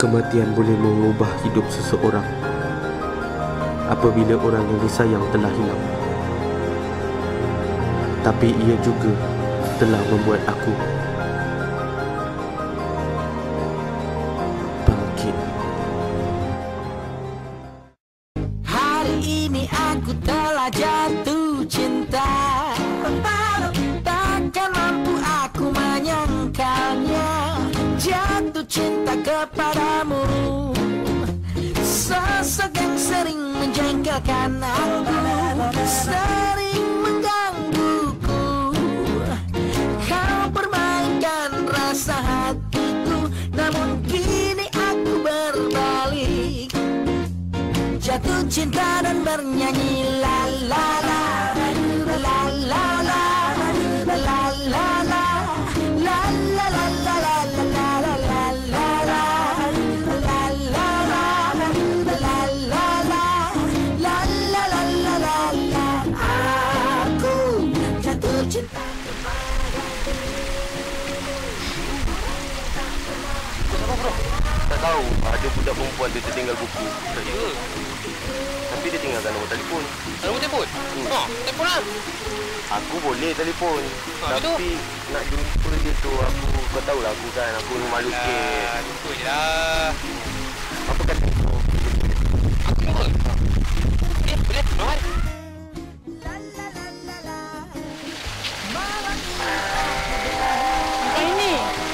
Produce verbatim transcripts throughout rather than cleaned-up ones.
Kematian boleh mengubah hidup seseorang apabila orang yang disayang telah hilang. Tapi ia juga telah membuat aku bangkit. Hari ini aku telah jatuh cinta, takkan mampu aku menyangkalnya. Jatuh cinta kepadamu, sosok yang sering menjengkelkan aku, sering menggangguku. Kau permainkan rasa hatiku, namun kini aku berbalik. Jatuh cinta dan bernyanyi la la la la la la la la la la la la la la la tahu ada budak perempuan dia tertinggal buku. Tak ya. Tapi dia tinggalkan nombor telefon. Nombor telefon? Hmm. Ha, telefon lah. Aku boleh telefon. Ha, tapi itu? Nak jumpa dia tu aku, kau tahulah aku kan, aku malu sikit. Jumpa je lah. Apa kata kau? Aku jumpa. Eh, boleh? Mahal. Ini.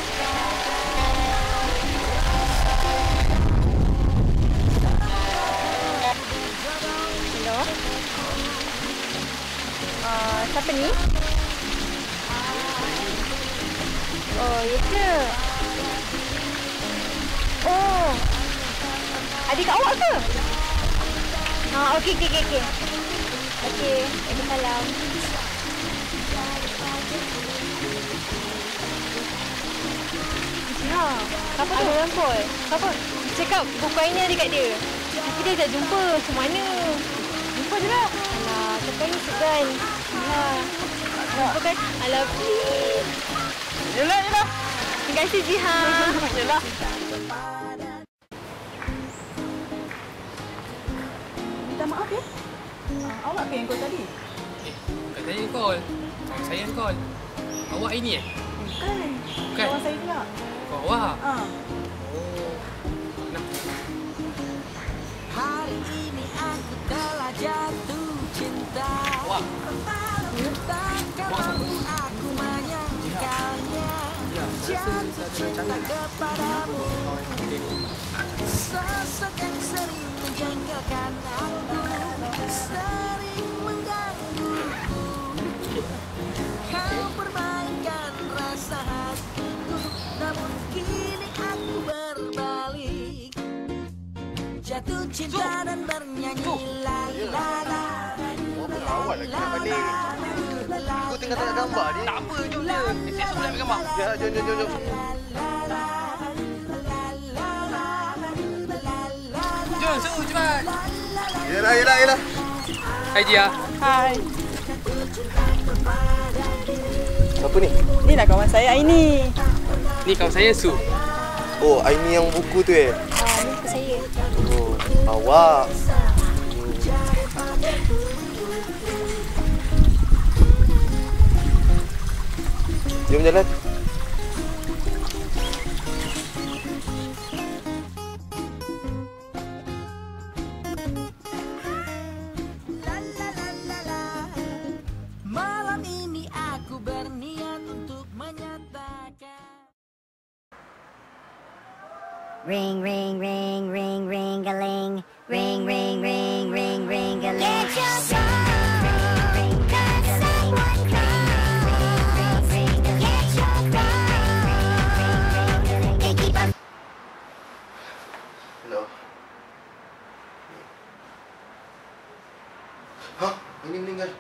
Uh, siapa ni? Oh, ya ke? Oh, adik awak ke? Ah, okey, okey, okey, okey. Okey, adik salam. Ha, siapa tu? Ada Rampol. Siapa? Cakap buku ini ada kat dia. Tapi dia tak jumpa. Macam mana? Jumpa je lah. Alah, cakap ni segan. Ya. Jumpa kan? Alah, please. Yelah, yelah. Terima kasih, Jihan. Yelah. Minta maaf ya. Uh, awak ke yang call tadi? Eh, bukan saya yang call. Kawan saya yang call. Awak ini eh? Bukan. Bukan? Kawan saya pula. Kawan awak? Ha. Oh. Nak. Hari ini aku telah jatuh cinta. Awak? Takkan mampu aku menyangkalnya. Jatuh cinta kepadamu, sosok yang sering menjengkelkan aku, sering menggangguku. Kau permainkan rasa hatiku, namun kini aku berbalik. Jatuh cinta dan bernyanyi la la la. Awak lagi nak balik. Aku tengah tengah gambar ni. Tak apa, jom je. Esok boleh ambil gambar. Ya, jom, jom, jom, jom. Jom, suruh cepat. Yelah, yelah, yelah. Hai, Jia. Hai. Siapa ni? Ni lah kawan saya Aini. Ni kawan saya, Su. Oh, Aini yang buku tu eh? Ah, ni buku saya. Oh, awak. Jom jalan. Malam ini aku berniat untuk menyatakan. Ring, ring, ring, ring, ring-a-ling. Ring, ring, ring, ring, ring-a-ling. Get your song, ring, ring, cause someone cries. Ring, ring, get your cry. Ring, ring, ring, they keep on. Hello. Hah? Ini meninggal.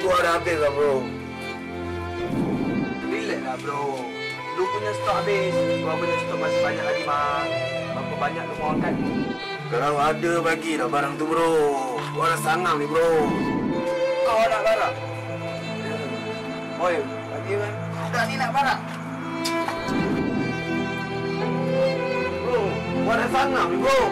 gua dah habis lah bro. Relax lah bro. Lu punya stok habis. Gua punya stok masih banyak lagi bang. Berapa banyak lu mau angkat? Kalau ada bagi dah barang tu bro. Gua dah sangang ni bro. Kau nak barang? Oi, bagi kan? Budak ni nak barang? Bro, gua dah sangang ni bro.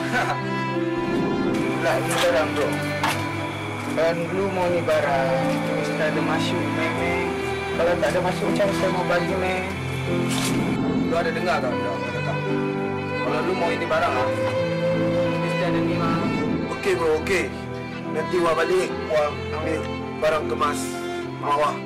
Lah ni barang bro. Kan lu mau ni barang, mesti ada masuk meh. Kalau tak ada masuk macam saya mau bagi meh. Lu ada dengar tak? Tak, tak, tak. Kalau lu mau ini barang ah, mesti ada ni mah. Okey bro, okey. Nanti gua balik, gua ambil barang kemas bawah.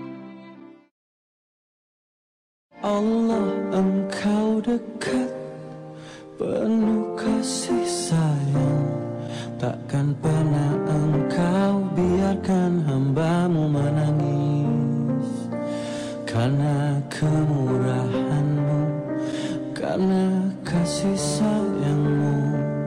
Allah engkau dekat, penuh kasih sayang. Takkan pernah engkau biarkan hambamu menangis. Karena kemurahanmu, karena kasih sayangmu.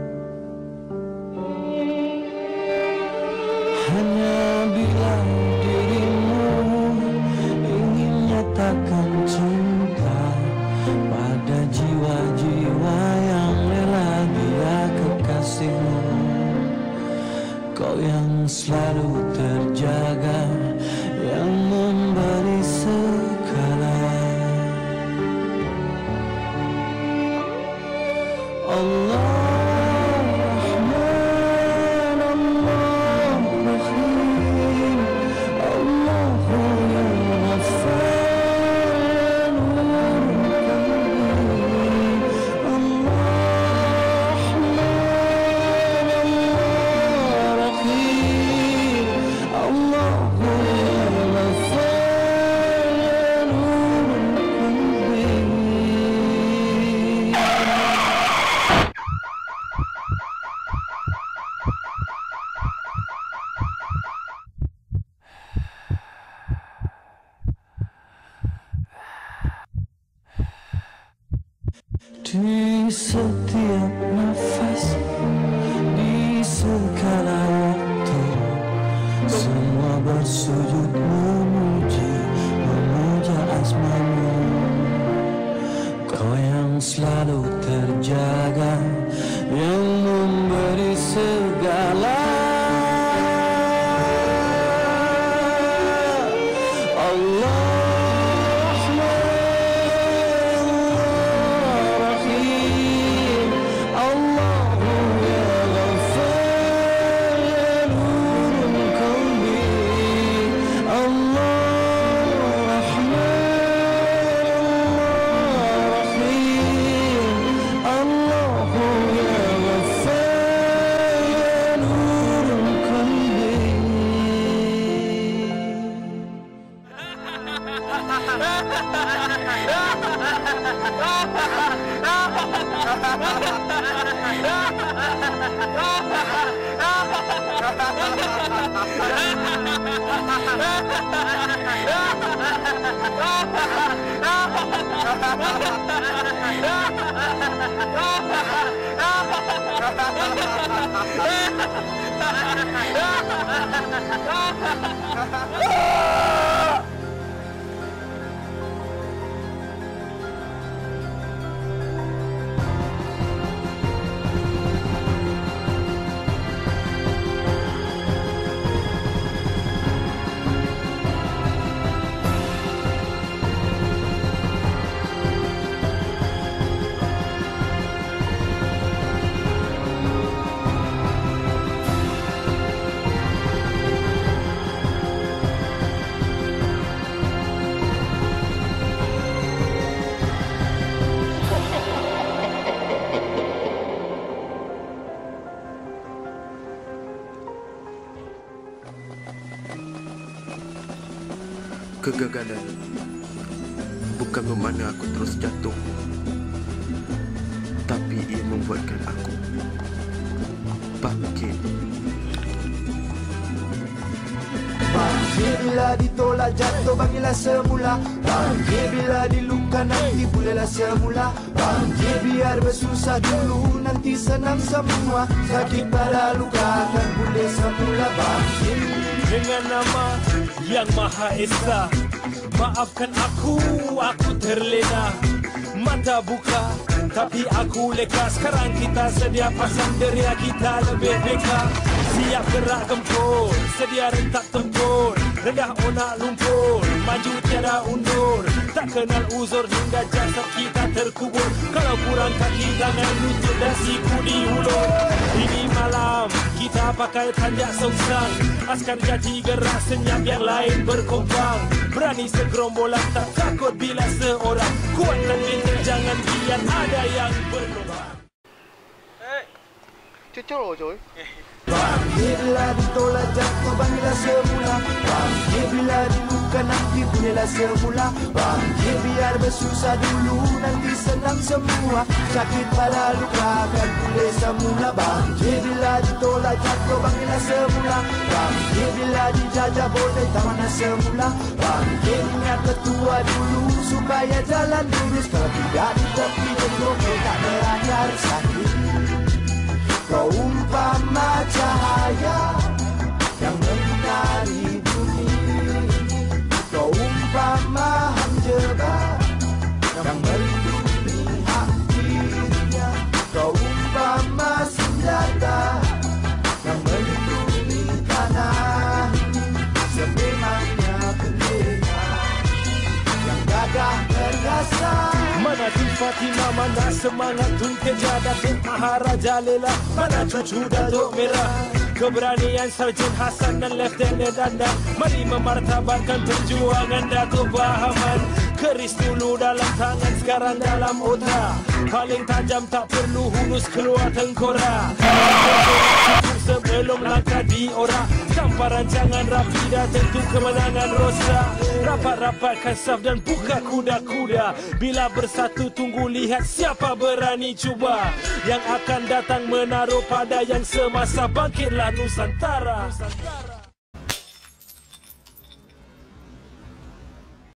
Hanya bila dirimu ingin nyatakan cinta pada jiwa-jiwa yang rela dia kekasihmu. Kau yang selalu terjaga, yang memberi segala. Allah Rahman, Allah Rahim, Allahu ya Ghaffar, Allah di setiap nafas, di segala waktu, semua bersujud memuji, memuja asmamu. Kau yang selalu terjaga, yang memberi segala. Allah kegagalan bukan bermakna aku terus jatuh, tapi ia membuatkan aku bangkit. Bangkit bila ditolak jatuh, bagilah semula. Bangkit bila diluka, nanti bolehlah semula. Bangkit biar bersusah dulu, nanti senang semua. Sakit pada luka akan boleh semula. Bangkit dengan nama Yang Maha Esa. Maafkan aku, aku terlena. Mata buka, tapi aku leka. Sekarang kita sedia pasang deria, kita lebih beka. Siap gerak gempur, sedia rentak tempur. Rendah onak lumpur, maju tiada undur. Tak kenal uzur hingga jasad kita terkubur. Kalau kurang kaki, tangan, lutut dan siku diulur. Ini malam, kita pakai tanjak songsang. Askar gaji gerak senyap, yang lain berkompang. Berani segerombolan, tak takut bila seorang. Kuatkan bintang, jangan biar ada yang berlubang. Eh, cucuk coy. Bangkit bila ditolak jatuh, bangkitlah semula. Bangkit bila diluka, nanti pulihlah semula. Bangkit biar bersusah dulu, nanti senang semua. Sakit pada luka akan pulih semula. Bangkit bila ditolak jatuh, bangkitlah semula. Bangkit bila dijajah, boleh tak mana semula. Bangkit ingat ketua dulu, supaya jalan lurus. Kalau tidak dikopi jenguk, tak berakhir sakit. Kau umpama cahaya yang menyinari bumi. Kau umpama hanjebak yang melindungi hatinya. Kau umpama senjata yang melindungi tanah ini. Sememangnya bendera yang gagah perkasa. Mana Tun Fatimah, mana semangat Tun Teja, Datuk Maharaja Lela, mana cucu Datuk Merah. Keberanian Sarjan Hasan dan Lieutenant Dandan, mari memartabatkan perjuangan Datuk Bahaman. Keris dulu dalam tangan, sekarang dalam otak. Paling tajam tak perlu hulus keluar tengkorak. Cukup sebelum langkah diorak. Tanpa rancangan rapi dah tentu kemenangan rosak. Rapat-rapatkan saf dan buka kuda-kuda. Bila bersatu tunggu lihat siapa berani cuba. Yang akan datang menaruh pada yang semasa. Bangkitlah Nusantara, Nusantara.